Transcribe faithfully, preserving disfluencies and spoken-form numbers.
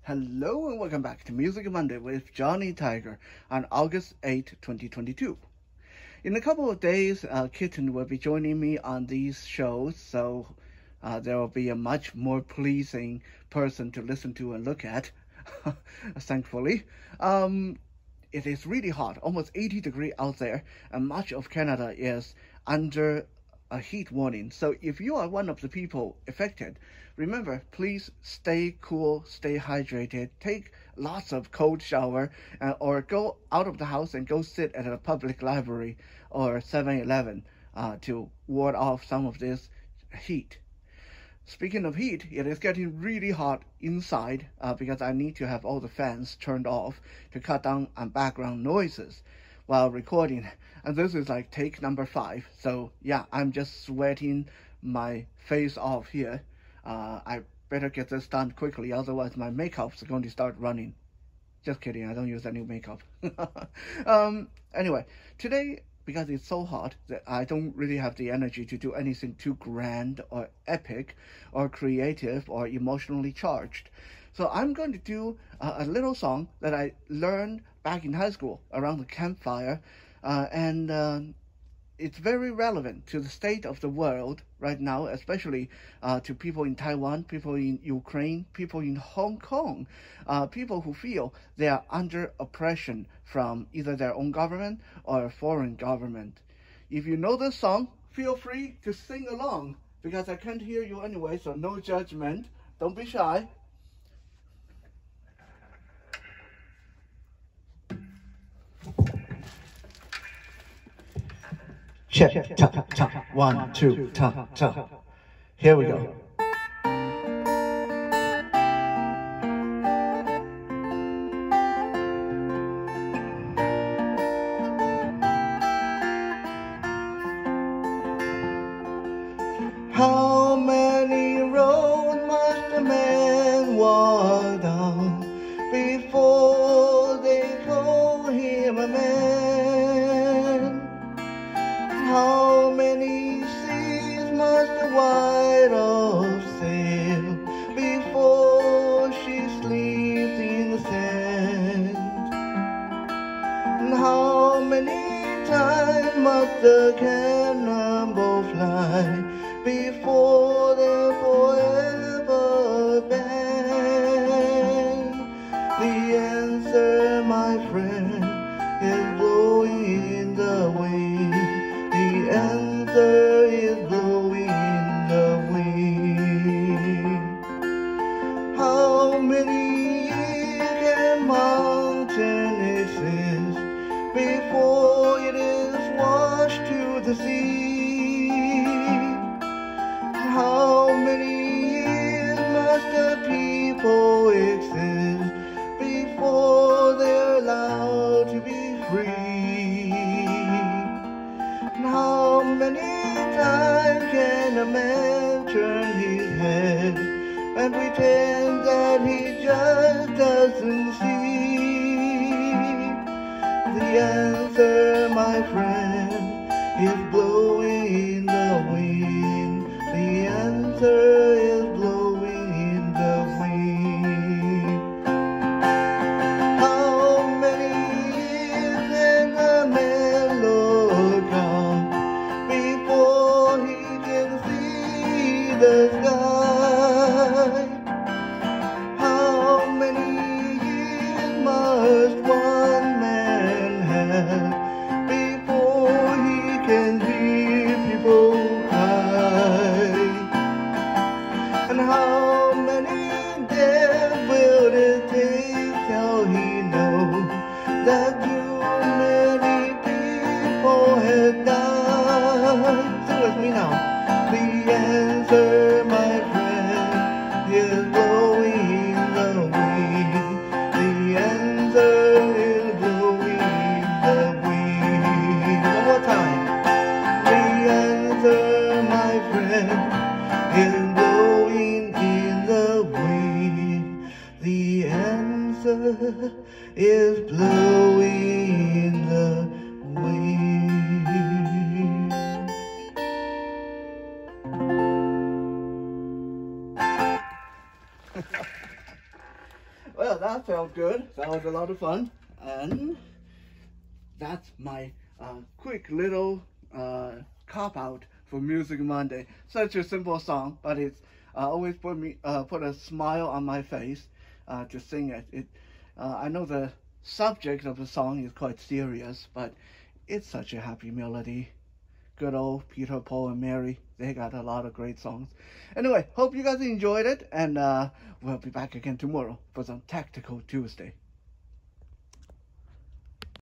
Hello and welcome back to Music Monday with Johnny Tiger on August eighth, twenty twenty-two. In a couple of days, uh, Kitten will be joining me on these shows, so uh, there will be a much more pleasing person to listen to and look at, thankfully. Um, it is really hot, almost eighty degrees out there, and much of Canada is under a heat warning. So if you are one of the people affected, remember, please stay cool, stay hydrated, take lots of cold shower, uh, or go out of the house and go sit at a public library or seven eleven uh, to ward off some of this heat. Speaking of heat, it is getting really hot inside uh, because I need to have all the fans turned off to cut down on background noises while recording. And this is like take number five. So yeah, I'm just sweating my face off here. Uh, I better get this done quickly, otherwise my makeup's going to start running. Just kidding, I don't use any makeup. um, anyway, today, because it's so hot, that I don't really have the energy to do anything too grand or epic or creative or emotionally charged. So I'm going to do a, a little song that I learned back in high school around the campfire, uh, and uh, it's very relevant to the state of the world right now, especially uh, to people in Taiwan, people in Ukraine, people in Hong Kong, uh, people who feel they are under oppression from either their own government or a foreign government. If you know this song, feel free to sing along, because I can't hear you anyway, so no judgment. Don't be shy. Check, ta, ta, one, two, ta, ta. Here we go. How many roads must a man walk down before they call him a man? How many seas must the white owl sail before she sleeps in the sand? And how many times must the cannonball fly before they're forever banned? The answer, my friend, is blowing in the wind. The answer is blowing in the wind. How many years can mountain exist before it is washed to the sea? How many years must the people exist before they're allowed to be free? How many times can a man turn his head and pretend that he just doesn't see? The answer, my friend, is blowing in the wind. The answer is blowing in the wind. How many years can a man look out before he can see the sky? How many years must one man have before he can hear people cry? And how many days will it take till he knows that too many people have died? Sing with me now. The answer, my friend, is blowing in the wind. The answer is blowing in the wind. One more time. The answer, my friend, is blowing in the wind. The answer is blowing in the wind. Well, that felt good. That was a lot of fun. And that's my uh, quick little uh, cop-out for Music Monday. Such a simple song, but it's uh, always put me uh, put a smile on my face uh, to sing it. It uh, I know the subject of the song is quite serious, but it's such a happy melody. Good old Peter, Paul, and Mary. They got a lot of great songs. Anyway, hope you guys enjoyed it, and uh, we'll be back again tomorrow for some Tactical Tuesday.